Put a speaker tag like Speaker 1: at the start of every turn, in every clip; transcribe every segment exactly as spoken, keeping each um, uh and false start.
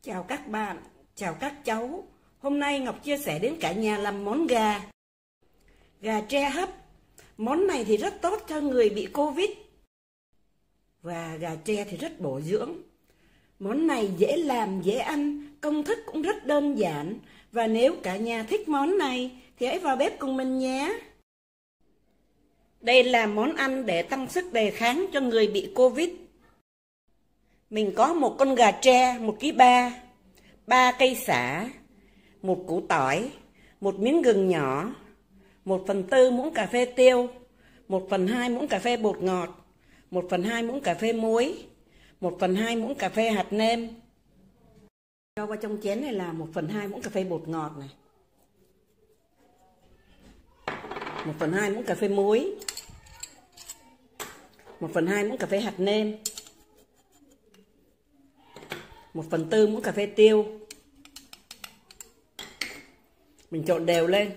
Speaker 1: Chào các bạn, chào các cháu. Hôm nay Ngọc chia sẻ đến cả nhà làm món gà. Gà tre hấp. Món này thì rất tốt cho người bị Covid. Và gà tre thì rất bổ dưỡng. Món này dễ làm, dễ ăn, công thức cũng rất đơn giản. Và nếu cả nhà thích món này thì hãy vào bếp cùng mình nhé. Đây là món ăn để tăng sức đề kháng cho người bị Covid. Mình có một con gà tre một ký ba, ba cây sả, một củ tỏi, một miếng gừng nhỏ, một phần tư muỗng cà phê tiêu, một phần hai muỗng cà phê bột ngọt, một phần hai muỗng cà phê muối, một phần hai muỗng cà phê hạt nêm. Cho vào trong chén này là một phần hai muỗng cà phê bột ngọt này, một phần hai muỗng cà phê muối, một phần hai muỗng cà phê hạt nêm, một phần tư muỗng cà phê tiêu. Mình trộn đều lên.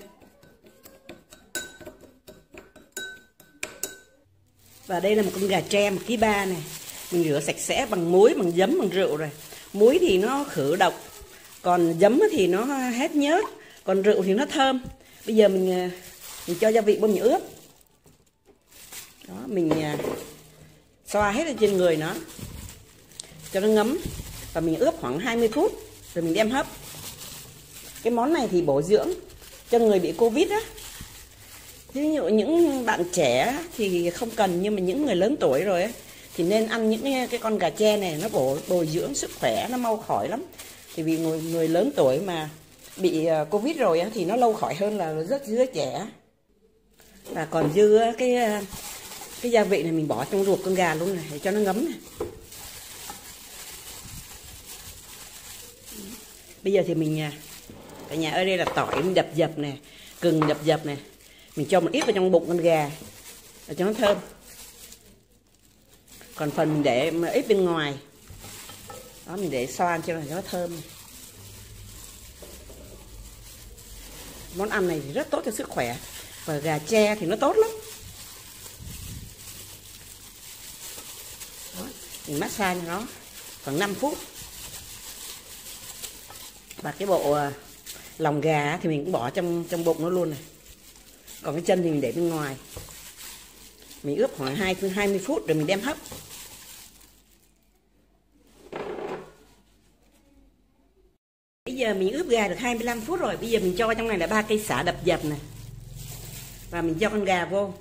Speaker 1: Và đây là một con gà tre một ký ba này. Mình rửa sạch sẽ bằng muối, bằng giấm, bằng rượu rồi. Muối thì nó khử độc, còn giấm thì nó hết nhớt, còn rượu thì nó thơm. Bây giờ mình mình cho gia vị vào mình ướp. Đó, mình xoa hết lên trên người nó cho nó ngấm. Và mình ướp khoảng hai mươi phút rồi mình đem hấp. Cái món này thì bổ dưỡng cho người bị Covid á. Ví dụ những bạn trẻ thì không cần, nhưng mà những người lớn tuổi rồi á thì nên ăn những cái, cái con gà tre này, nó bổ bồi dưỡng sức khỏe, nó mau khỏi lắm. Thì vì người người lớn tuổi mà bị Covid rồi á thì nó lâu khỏi hơn là rất đứa trẻ. Và còn dư cái cái gia vị này mình bỏ trong ruột con gà luôn này để cho nó ngấm này. Bây giờ thì mình, cả nhà ơi, đây là tỏi mình đập dập nè, gừng đập dập nè. Mình cho một ít vào trong bụng con gà để cho nó thơm. Còn phần mình để ít bên ngoài. Đó, mình để xoa cho nó thơm. Món ăn này thì rất tốt cho sức khỏe. Và gà tre thì nó tốt lắm. Đó, mình massage cho nó khoảng năm phút. Và cái bộ lòng gà thì mình cũng bỏ trong trong bụng nó luôn này. Còn cái chân thì mình để bên ngoài. Mình ướp khoảng hai mươi phút rồi mình đem hấp. Bây giờ mình ướp gà được hai mươi lăm phút rồi. Bây giờ mình cho trong này là ba cây sả đập dập này. Và mình cho con gà vô.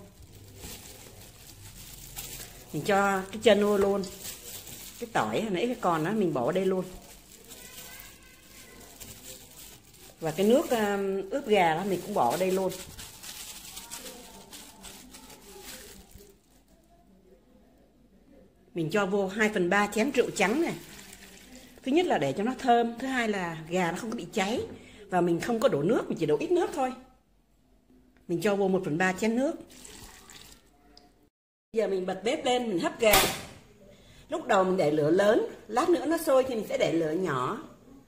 Speaker 1: Mình cho cái chân vô luôn. Cái tỏi hồi nãy cái còn đó mình bỏ vào đây luôn. Và cái nước um, ướp gà đó mình cũng bỏ ở đây luôn. Mình cho vô hai phần ba chén rượu trắng này. Thứ nhất là để cho nó thơm. Thứ hai là gà nó không có bị cháy. Và mình không có đổ nước, mình chỉ đổ ít nước thôi. Mình cho vô một phần ba chén nước. Bây giờ mình bật bếp lên, mình hấp gà. Lúc đầu mình để lửa lớn, lát nữa nó sôi thì mình sẽ để lửa nhỏ.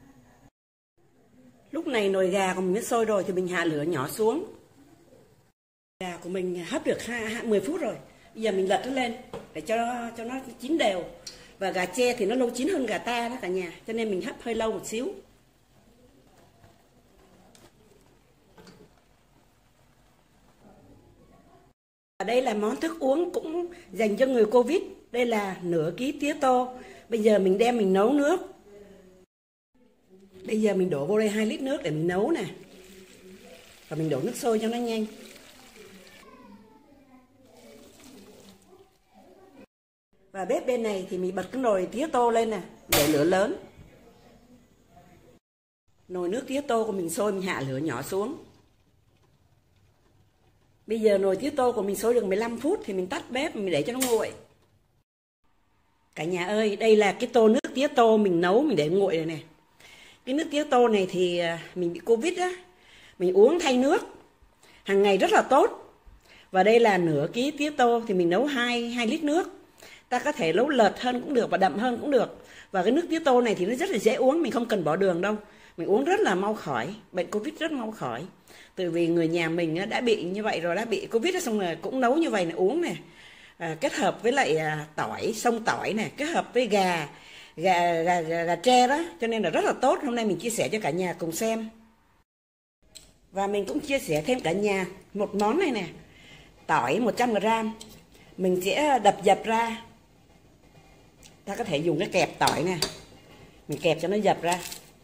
Speaker 1: Lúc này nồi gà của mình đã sôi rồi thì mình hạ lửa nhỏ xuống. Gà của mình hấp được mười phút rồi. Bây giờ mình lật nó lên để cho cho nó chín đều. Và gà tre thì nó lâu chín hơn gà ta đó cả nhà, cho nên mình hấp hơi lâu một xíu. Và đây là món thức uống cũng dành cho người Covid. Đây là nửa ký tía tô. Bây giờ mình đem mình nấu nước. Bây giờ mình đổ vô đây hai lít nước để mình nấu nè. Và mình đổ nước sôi cho nó nhanh. Và bếp bên này thì mình bật cái nồi tía tô lên nè, để lửa lớn. Nồi nước tía tô của mình sôi, mình hạ lửa nhỏ xuống. Bây giờ nồi tía tô của mình sôi được mười lăm phút thì mình tắt bếp, mình để cho nó nguội. Cả nhà ơi, đây là cái tô nước tía tô mình nấu, mình để nguội rồi nè. Cái nước tía tô này thì mình bị Covid á, mình uống thay nước hàng ngày rất là tốt. Và đây là nửa ký tía tô thì mình nấu hai lít nước. Ta có thể nấu lợt hơn cũng được và đậm hơn cũng được. Và cái nước tía tô này thì nó rất là dễ uống, mình không cần bỏ đường đâu. Mình uống rất là mau khỏi, bệnh Covid rất mau khỏi. Từ vì người nhà mình đã bị như vậy rồi, đã bị Covid xong rồi cũng nấu như vậy này uống nè. À, kết hợp với lại à, tỏi, xông tỏi này, kết hợp với gà, gà, gà, gà, gà tre đó, cho nên là rất là tốt. Hôm nay mình chia sẻ cho cả nhà cùng xem. Và mình cũng chia sẻ thêm cả nhà một món này nè. Tỏi một trăm gam. Mình sẽ đập dập ra. Ta có thể dùng cái kẹp tỏi nè, mình kẹp cho nó dập ra.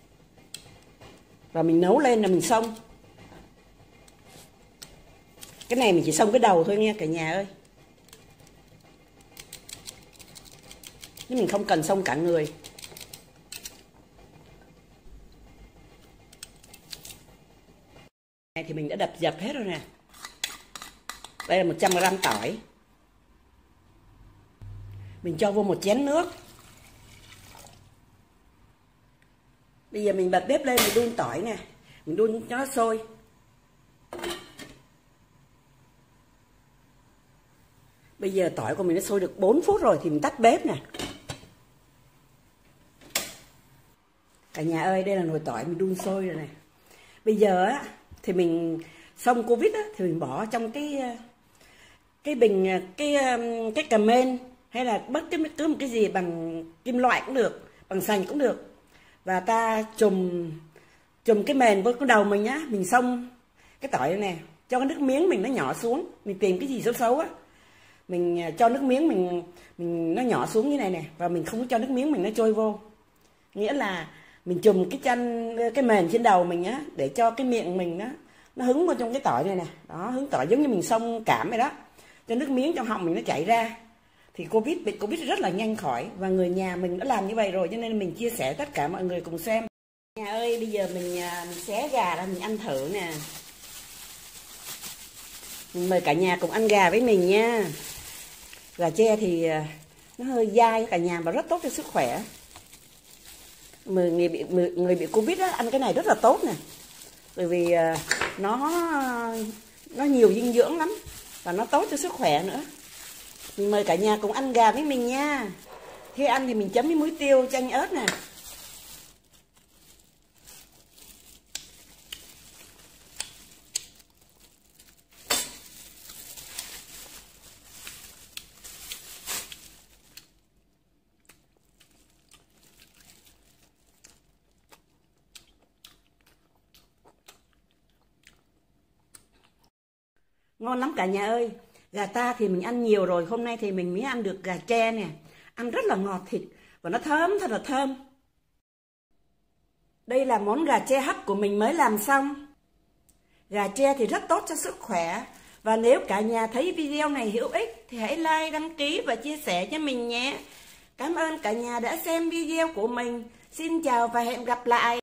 Speaker 1: Và mình nấu lên là mình xông. Cái này mình chỉ xông cái đầu thôi nha cả nhà ơi. Nhưng mình không cần xông cả người. Này thì mình đã đập dập hết rồi nè. Đây là một trăm gam tỏi. Mình cho vô một chén nước. Bây giờ mình bật bếp lên, mình đun tỏi nè. Mình đun cho nó sôi. Bây giờ tỏi của mình nó sôi được bốn phút rồi thì mình tắt bếp nè. Cả nhà ơi, đây là nồi tỏi mình đun sôi rồi nè. Bây giờ á thì mình xong Covid á thì mình bỏ trong cái cái bình cái cái cà mên hay là bất cứ cứ một cái gì bằng kim loại cũng được, bằng sành cũng được. Và ta chùm chùm cái mền với cái đầu mình nhá, mình xông cái tỏi này nè, cho cái nước miếng mình nó nhỏ xuống, mình tìm cái gì xấu xấu á, mình cho nước miếng mình mình nó nhỏ xuống như này nè, và mình không có cho nước miếng mình nó trôi vô. Nghĩa là mình chùm cái chân cái mền trên đầu mình á, để cho cái miệng mình nó nó hứng vào trong cái tỏi này nè. Đó, hứng tỏi giống như mình xông cảm vậy đó, cho nước miếng trong họng mình nó chảy ra. Thì Covid, bị Covid rất là nhanh khỏi. Và người nhà mình đã làm như vậy rồi, cho nên mình chia sẻ tất cả mọi người cùng xem. Nhà ơi, bây giờ mình, mình xé gà ra mình ăn thử nè. Mình mời cả nhà cùng ăn gà với mình nha. Gà tre thì nó hơi dai cả nhà và rất tốt cho sức khỏe. Người, người, bị, người bị Covid á, ăn cái này rất là tốt nè. Bởi vì nó, nó nhiều dinh dưỡng lắm. Và nó tốt cho sức khỏe nữa. Mình mời cả nhà cùng ăn gà với mình nha. Khi ăn thì mình chấm với muối tiêu, chanh ớt nè. Ngon lắm cả nhà ơi. Gà ta thì mình ăn nhiều rồi, hôm nay thì mình mới ăn được gà tre nè. Ăn rất là ngọt thịt và nó thơm, thật là thơm. Đây là món gà tre hấp của mình mới làm xong. Gà tre thì rất tốt cho sức khỏe. Và nếu cả nhà thấy video này hữu ích thì hãy like, đăng ký và chia sẻ cho mình nhé. Cảm ơn cả nhà đã xem video của mình. Xin chào và hẹn gặp lại.